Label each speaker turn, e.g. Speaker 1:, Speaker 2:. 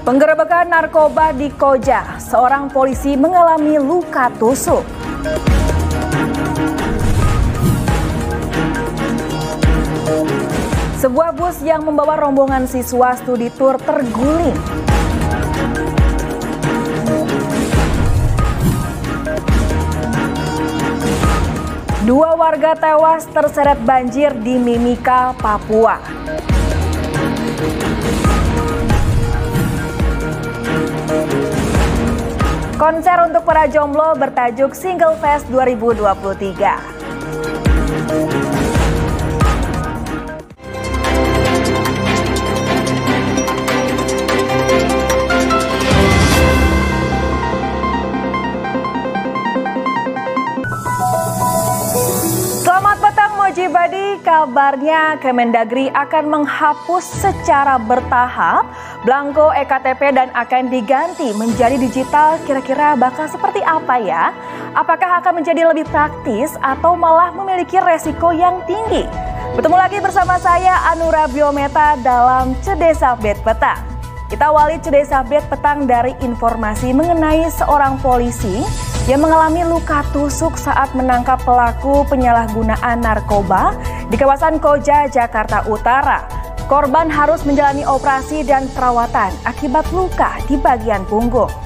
Speaker 1: Penggerebekan narkoba di Koja, seorang polisi mengalami luka tusuk. Sebuah bus yang membawa rombongan siswa studi tur terguling. Dua warga tewas terseret banjir di Mimika, Papua. Konser untuk para jomblo bertajuk Single Fest 2023. Selamat petang Mojibadi, kabarnya Kemendagri akan menghapus secara bertahap belangko EKTP dan akan diganti menjadi digital. Kira-kira bakal seperti apa ya? Apakah akan menjadi lebih praktis atau malah memiliki resiko yang tinggi? Bertemu lagi bersama saya Anura Biometa dalam CDS Update Petang. Kita awali CDS Update Petang dari informasi mengenai seorang polisi yang mengalami luka tusuk saat menangkap pelaku penyalahgunaan narkoba di kawasan Koja, Jakarta Utara. Korban harus menjalani operasi dan perawatan akibat luka di bagian punggung.